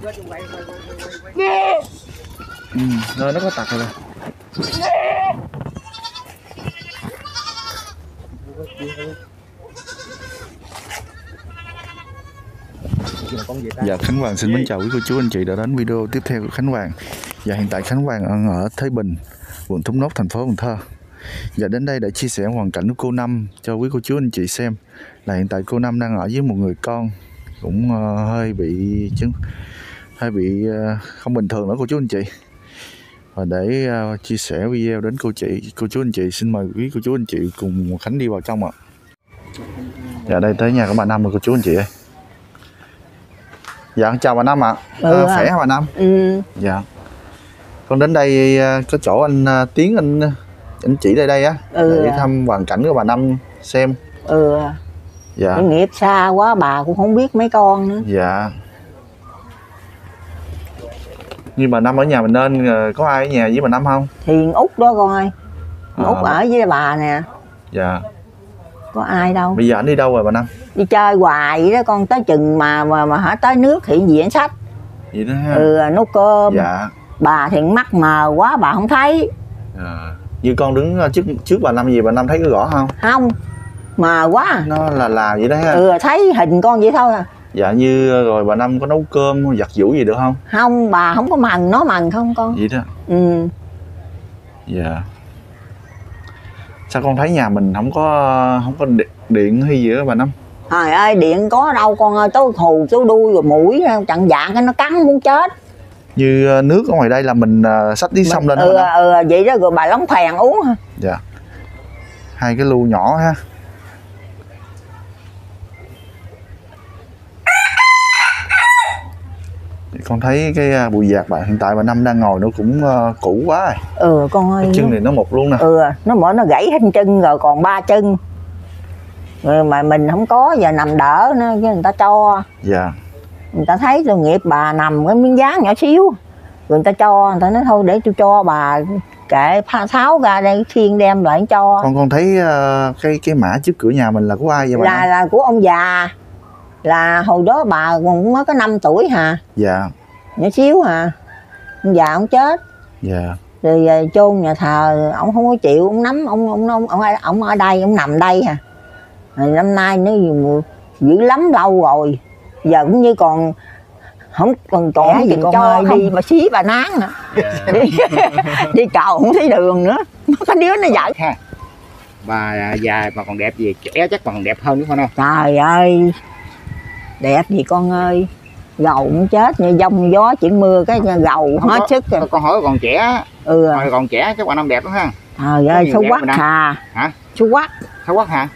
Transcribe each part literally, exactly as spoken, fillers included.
Ừ, rồi nó có tật rồi. Dạ, Khánh Hoàng xin mến chào quý cô chú anh chị đã đến video tiếp theo của Khánh Hoàng. Và hiện tại Khánh Hoàng đang ở Thới Bình, quận Thốt Nốt, thành phố Cần Thơ. Và đến đây để chia sẻ hoàn cảnh của cô Năm cho quý cô chú anh chị xem. Là hiện tại cô Năm đang ở với một người con cũng uh, hơi bị chứng hơi bị uh, không bình thường nữa cô chú anh chị. Và để uh, chia sẻ video đến cô chị cô chú anh chị, xin mời quý cô chú anh chị cùng Khánh đi vào trong ạ. Dạ, đây tới nhà của bà Năm rồi cô chú anh chị ơi. Dạ, chào bà Năm ạ. Ừ, à, khỏe hả bà Năm? Ừ. Dạ. Con đến đây có chỗ anh Tiến anh anh chỉ đây đây á, ừ. để thăm hoàn cảnh của bà Năm xem. Ừ. Dạ. Cái nghiệp xa quá bà cũng không biết mấy con nữa. Dạ. Như bà Năm ở nhà mình nên có ai ở nhà với bà Năm không? Thì Út đó coi. À. Út ở với bà nè. Dạ. Có ai đâu. Bây giờ anh đi đâu rồi bà Năm? Đi chơi hoài vậy đó con, tới chừng mà mà mà hả tới nước thì gì anh sách. Vậy đó ha. Ừ, nấu cơm. Dạ. Bà thì mắt mờ quá bà không thấy. À. Như con đứng trước trước bà Năm gì bà Năm thấy có rõ không? Không. Mờ quá. Nó là là vậy đó ha. Ừ, thấy hình con vậy thôi à. Dạ, như rồi bà Năm có nấu cơm giặt giũ gì được không? Không, bà không có mần, nó mần không con. Vậy đó. Ừ. Dạ. Sao con thấy nhà mình không có không có điện hay gì đó bà Năm? Trời ơi, điện có đâu con ơi, tối hù số đuôi rồi mũi chặn dạng cái nó cắn muốn chết. Như nước ở ngoài đây là mình xách tí sông lên ừ, đó. ừ, vậy đó rồi bà lóng phèn uống ha. Dạ. Hai cái lu nhỏ ha. Con thấy cái bụi dạt bà hiện tại bà Năm đang ngồi nó cũng uh, cũ quá rồi. Ừ con ơi. Cái chân này nó một luôn nè. Ừ, nó mở nó gãy hết chân rồi còn ba chân. Rồi mà mình không có giờ nằm đỡ nữa chứ người ta cho. Dạ. Người ta thấy tội nghiệp bà nằm cái miếng dán nhỏ xíu. Rồi người ta cho, người ta nói thôi để tôi cho bà kệ pha tháo ra đây khiêng đem lại cho. Con con thấy uh, cái cái mã trước cửa nhà mình là của ai vậy bà? Là Năm? là của ông già. Là hồi đó bà còn mới có năm tuổi hà. Dạ. Nhỏ xíu hà. Ông già ông chết. Dạ. Rồi chôn nhà thờ ông không có chịu, ông nắm ông ông ông ông, ông ở đây, ông nằm đây hà. Rồi năm nay nó dữ lắm lâu rồi. Giờ cũng như còn không còn trẻ gì con ơi, đi mà xí bà nán nữa. Yeah. đi, đi cầu không thấy đường nữa. Có đứa nó dạy ha. Bà già mà còn đẹp gì, trẻ chắc còn đẹp hơn nữa không? Trời ơi, đẹp gì con ơi, gầu cũng chết như giông gió chuyển mưa cái gầu không hết có, sức rồi. Con hỏi còn trẻ. Ừ. Hồi còn trẻ chắc bà Năm đẹp lắm ha. Trời ơi, xấu quắc hà. Hả? Xấu quắc. Xấu quắc hả?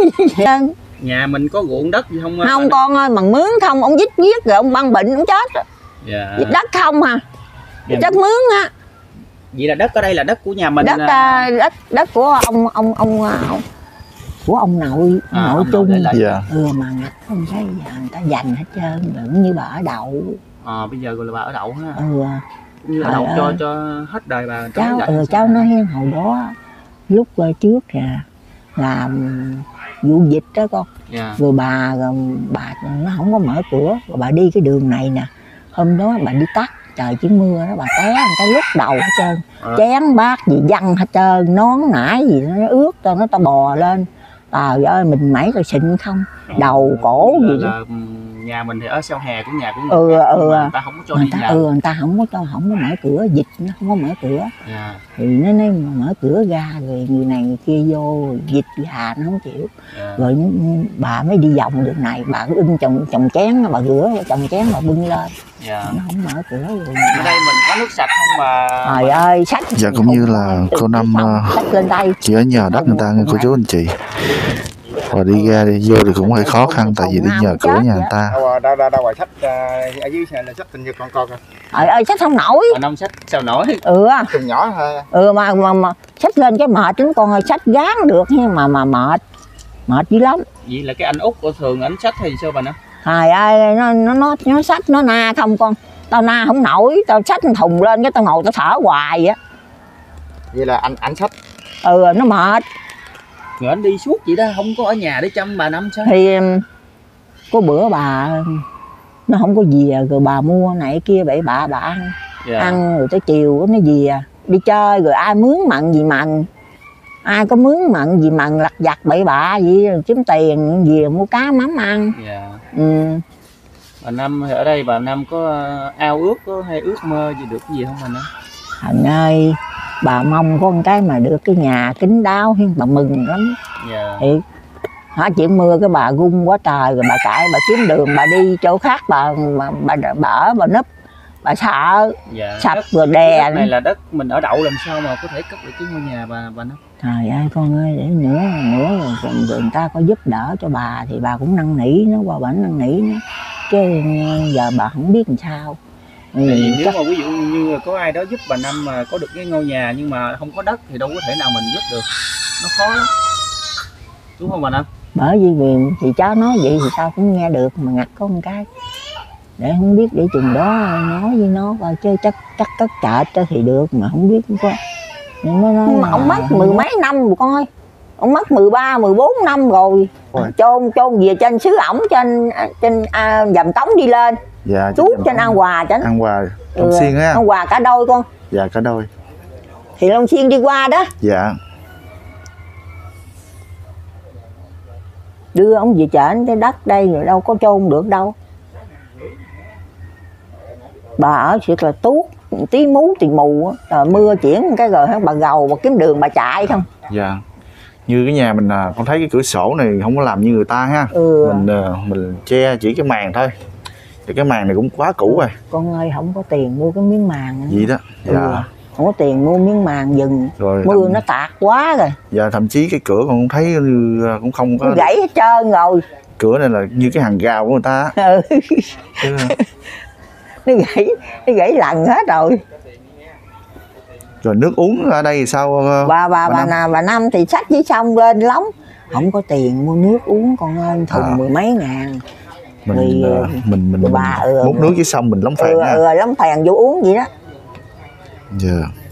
Nhà mình có ruộng đất gì không? Không con ơi, bằng mướn không, ông dít giết rồi ông băng bệnh ông chết rồi. Dạ. Dít đất không à. Dạ. Đất mướn á. Vậy là đất ở đây là đất của nhà mình. Đất là... đất đất của ông ông ông, ông của ông nội, ông à, nội ông chung. nội dạ. Ừ mà không thấy người ta dành hết trơn, đừng như bà ở đậu. À, bây giờ gọi là bà ở đậu ha. Ừ. Như ở đậu cho cho hết đời bà. Cháu ừ, cháu nói hồi đó lúc trước kìa làm vụ dịch đó con. Yeah. Rồi bà rồi bà nó không có mở cửa, rồi bà đi cái đường này nè, hôm đó bà đi tắt trời chỉ mưa đó, bà té người ta lúc đầu hết trơn. À. Chén bát gì văng hết trơn, nón nải gì nó ướt cho nó ta bò lên. Trời ơi, mình mẩy rồi xịn không, đầu cổ là, gì là, là nhà mình thì ở sau hè của nhà của mình. Ừ, ừ. Người ta không có cho người đi ta, vào. ừ, người ta không có cho, không có mở cửa, dịch nó không có mở cửa. Yeah. Thì nó nói mở cửa ra rồi người này người kia vô, dịch gà nó không chịu. Yeah. Rồi bà mới đi vòng đường này, bà cứ ưng chồng chồng chén, bà rửa chồng chén bà bưng lên. Yeah. Nó không mở cửa rồi. Ở đây mình có nước sạch không mà. Trời ơi, sách. Dạ, cũng như là cô Năm chỉ ở nhờ đất người ta nghe cô chú anh chị. Và đi ra đi vô thì cũng hơi khó khăn tại vì đi nhờ cửa nhà người ta. Đâu đâu đâu ngoài sách ở dưới là sách tình nhật con con kìa. Trời ơi, sách không nổi. Mà Năm sách sao nổi? Ừ. Từng nhỏ thôi. Ừ mà mà, mà sách lên cái mệt lắm con ơi, sách gán được nhưng mà mà mệt. Mệt dữ lắm. Vậy là cái anh Út của thường ảnh sách hay sao bà Năm? Trời ơi, nó nó nó nó sách nó na không con. Tao na không nổi, tao xách thùng lên cái tao ngồi tao thở hoài á. Vậy là anh anh sách. Ừ, nó mệt. Rồi anh đi suốt vậy đó, không có ở nhà để chăm bà Năm sao? Thì có bữa bà nó không có dìa, rồi bà mua này kia bậy bạ bà ăn. Dạ. Ăn rồi tới chiều nó dìa đi chơi, rồi ai mướn mặn gì mặn, ai có mướn mặn gì mặn lặt vặt bậy bạ gì kiếm tiền gì mua cá mắm ăn. Dạ. Ừ. Bà Năm ở đây bà Năm có ao ước có hay ước mơ gì được cái gì không bà Năm? Thành ơi, bà mong có một cái mà được cái nhà kín đáo, bà mừng lắm. Dạ. Thì hả, chuyện mưa cái bà gung quá trời, rồi bà cãi, bà kiếm đường bà đi chỗ khác, bà bà, bà, bà ở bà núp, bà sợ Dạ. sập Đất, rồi đè. đất này là đất mình ở đậu, làm sao mà có thể cất được cái ngôi nhà bà bà Năm? Trời ơi con ơi, để nữa nữa rồi, rồi người ta có giúp đỡ cho bà thì bà cũng năn nỉ nó, qua bển năn nỉ nó, chứ giờ bà không biết làm sao. Thì Ừ, nếu chắc... mà ví dụ như có ai đó giúp bà Năm mà có được cái ngôi nhà nhưng mà không có đất thì đâu có thể nào mình giúp được, nó khó lắm, đúng không bà Năm? Bởi vì vì thì cháu nói vậy thì tao cũng nghe được, mà ngặt có một cái để không biết, để chừng đó nói với nó coi, chứ chắc chắc cất chợ thì được, mà không biết có. Nó nói mà ông mất mười mấy năm rồi con ơi, ông mất mười ba mười bốn năm rồi, Ôi. chôn chôn về trên xứ ổng, trên trên à, dầm Tống đi lên. Dạ. Chút trên An Hòa trên An Hòa Long ừ, Xuyên á. An Hòa cả đôi con. Dạ cả đôi. Thì Long Xuyên đi qua đó. Dạ. Đưa ông về trển cái đất đây rồi đâu có chôn được đâu. Bà ở thiệt là tuốt, tí mú thì mù á, rồi mưa chuyển cái rồi bà gầu, bà kiếm đường bà chạy không. Dạ. Như cái nhà mình à, con thấy cái cửa sổ này không có làm như người ta ha. Ừ. Mình à, mình che chỉ cái màn thôi. Thì cái màn này cũng quá cũ rồi. Con ơi, không có tiền mua cái miếng màn. Gì đó. Dạ. Ừ. Không có tiền mua miếng màn dừng. Rồi Mưa thậm, nó tạt quá rồi. dạ thậm chí cái cửa con thấy như cũng không có. Nó gãy hết trơn rồi. Cửa này là như cái hàng rào của người ta. Ừ. Chứ, Nó gãy, nó gãy lần hết rồi. rồi nước uống ở đây thì sao? Bà bà bà, Năm? bà, bà Năm thì xách với xong lên lóng. Không có tiền mua nước uống con ơi, thùng À. mười mấy ngàn. Mình Vì, uh, mình mình, mình bà, ừ, múc nước với xong mình lóng phèn Ừ, nha. ừ, lóng phèn vô uống vậy đó. Dạ.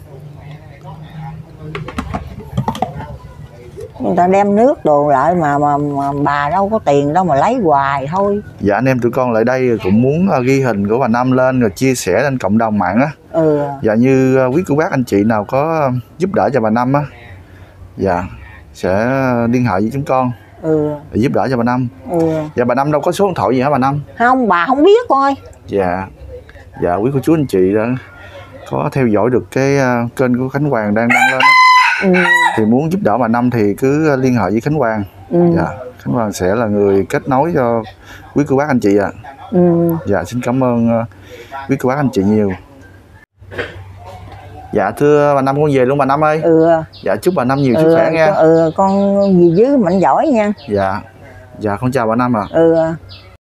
Người ta đem nước đồ lại mà, mà, mà bà đâu có tiền đâu mà lấy hoài thôi. Dạ anh em tụi con lại đây cũng muốn uh, ghi hình của bà Năm lên rồi chia sẻ lên cộng đồng mạng á. Ừ. Dạ như uh, quý cô bác anh chị nào có uh, giúp đỡ cho bà Năm á, dạ sẽ liên hệ với chúng con Ừ. để giúp đỡ cho bà Năm. Ừ. Dạ bà Năm đâu có số điện thoại gì hả bà Năm? Không, bà không biết coi. Dạ. Dạ quý cô chú anh chị đã có theo dõi được cái uh, kênh của Khánh Hoàng đang đăng lên á. Ừ. Thì muốn giúp đỡ bà Năm thì cứ liên hệ với Khánh Hoàng. Ừ. Dạ Khánh Hoàng sẽ là người kết nối cho quý cô bác anh chị ạ. À. Ừ. Dạ xin cảm ơn uh, quý cô bác anh chị nhiều. Dạ thưa bà Năm, con về luôn bà Năm ơi. Ừ. Dạ chúc bà Năm nhiều Ừ. sức khỏe nha. Ừ, con gì dưới mạnh giỏi nha. Dạ. Dạ con chào bà Năm ạ. À. Ừ.